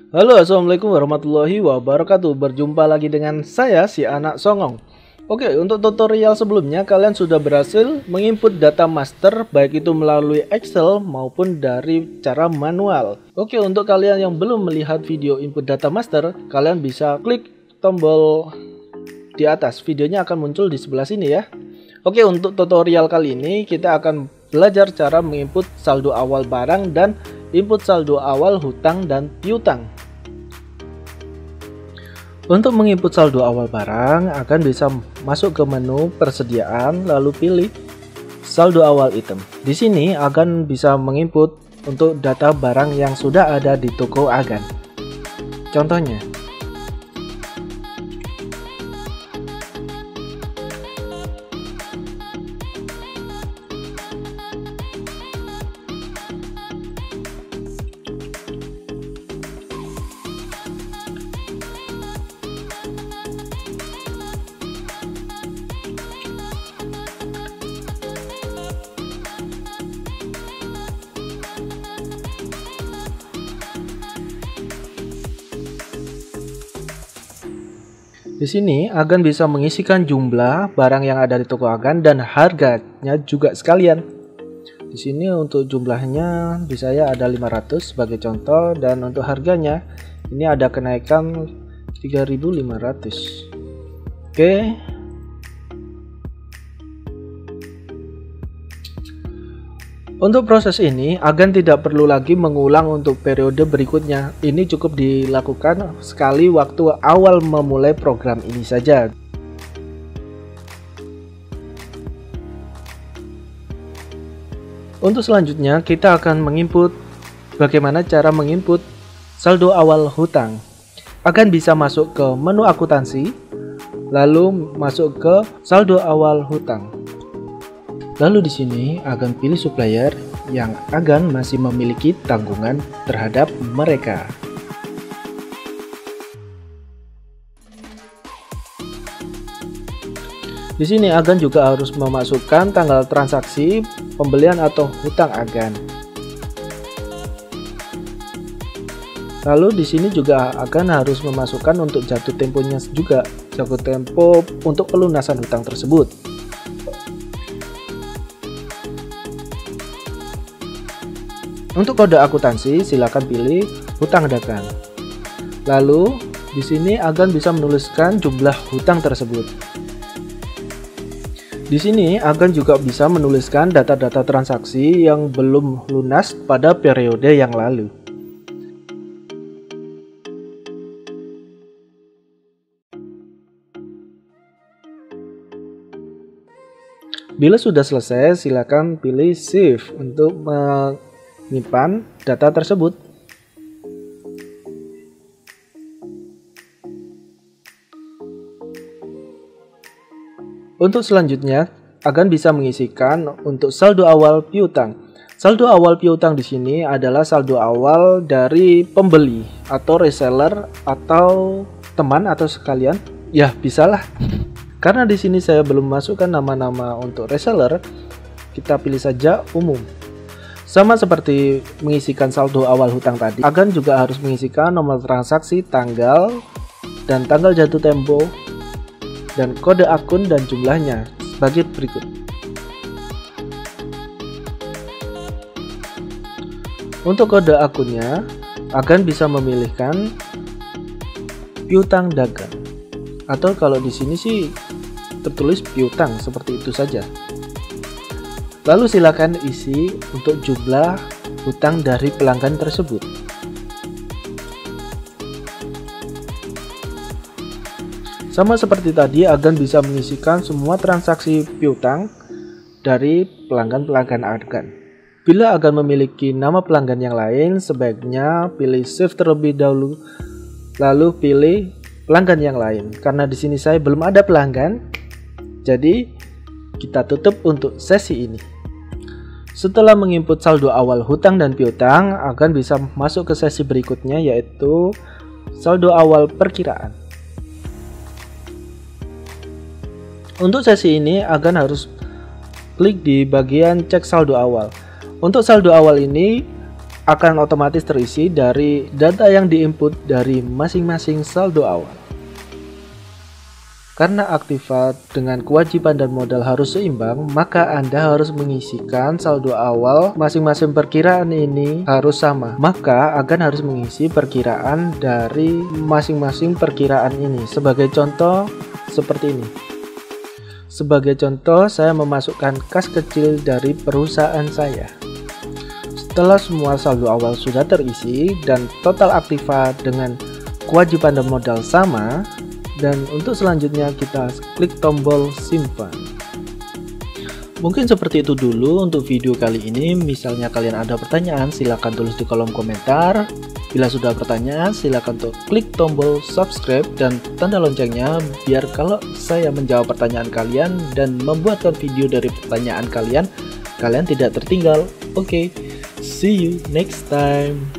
Halo, assalamualaikum warahmatullahi wabarakatuh. Berjumpa lagi dengan saya, si anak songong. Oke, untuk tutorial sebelumnya kalian sudah berhasil menginput data master, baik itu melalui Excel maupun dari cara manual. Oke, untuk kalian yang belum melihat video input data master, kalian bisa klik tombol di atas. Videonya akan muncul di sebelah sini ya. Oke, untuk tutorial kali ini kita akan belajar cara menginput saldo awal barang dan input saldo awal hutang dan piutang. Untuk menginput saldo awal barang, akan bisa masuk ke menu persediaan, lalu pilih saldo awal item. Di sini akan bisa menginput untuk data barang yang sudah ada di toko agan. Contohnya, di sini agan bisa mengisikan jumlah barang yang ada di toko agan dan harganya juga sekalian. Di sini untuk jumlahnya di saya ada 500 sebagai contoh, dan untuk harganya ini ada kenaikan 3.500. Oke. Untuk proses ini, agan tidak perlu lagi mengulang untuk periode berikutnya. Ini cukup dilakukan sekali waktu awal memulai program ini saja. Untuk selanjutnya, kita akan menginput bagaimana cara menginput saldo awal hutang. Agan bisa masuk ke menu akuntansi, lalu masuk ke saldo awal hutang. Lalu di sini agan pilih supplier yang agan masih memiliki tanggungan terhadap mereka. Di sini agan juga harus memasukkan tanggal transaksi pembelian atau hutang agan. Lalu di sini juga agan harus memasukkan untuk jatuh temponya juga, jatuh tempo untuk pelunasan hutang tersebut. Untuk kode akuntansi, silakan pilih hutang dagang. Lalu di sini agan bisa menuliskan jumlah hutang tersebut. Di sini agan juga bisa menuliskan data-data transaksi yang belum lunas pada periode yang lalu. Bila sudah selesai, silakan pilih Save untuk menyimpan data tersebut. Untuk selanjutnya, agan bisa mengisikan untuk saldo awal piutang. Saldo awal piutang di sini adalah saldo awal dari pembeli atau reseller atau teman atau sekalian. Ya, bisalah. Karena di sini saya belum masukkan nama-nama untuk reseller, kita pilih saja umum. Sama seperti mengisikan saldo awal hutang tadi, agan juga harus mengisikan nomor transaksi, tanggal, dan tanggal jatuh tempo, dan kode akun dan jumlahnya sebagai berikut. Untuk kode akunnya, agan bisa memilihkan piutang dagang, atau kalau di sini sih tertulis piutang seperti itu saja. Lalu silakan isi untuk jumlah hutang dari pelanggan tersebut. Sama seperti tadi, agan bisa mengisikan semua transaksi piutang dari pelanggan-pelanggan agan. Bila agan memiliki nama pelanggan yang lain, sebaiknya pilih save terlebih dahulu, lalu pilih pelanggan yang lain. Karena di sini saya belum ada pelanggan, jadi kita tutup untuk sesi ini. Setelah menginput saldo awal hutang dan piutang, agan bisa masuk ke sesi berikutnya, yaitu saldo awal perkiraan. Untuk sesi ini, agan harus klik di bagian cek saldo awal. Untuk saldo awal ini akan otomatis terisi dari data yang diinput dari masing-masing saldo awal. Karena Aktiva dengan kewajiban dan modal harus seimbang, maka Anda harus mengisikan saldo awal masing-masing perkiraan ini harus sama. Maka akan harus mengisi perkiraan dari masing-masing perkiraan ini. Sebagai contoh seperti ini. Sebagai contoh, saya memasukkan kas kecil dari perusahaan saya. Setelah semua saldo awal sudah terisi dan total Aktiva dengan kewajiban dan modal sama, dan untuk selanjutnya kita klik tombol simpan. Mungkin seperti itu dulu untuk video kali ini. Misalnya kalian ada pertanyaan, silahkan tulis di kolom komentar. Bila sudah pertanyaan, silahkan untuk klik tombol subscribe dan tanda loncengnya, biar kalau saya menjawab pertanyaan kalian dan membuatkan video dari pertanyaan kalian, kalian tidak tertinggal. Oke, see you next time.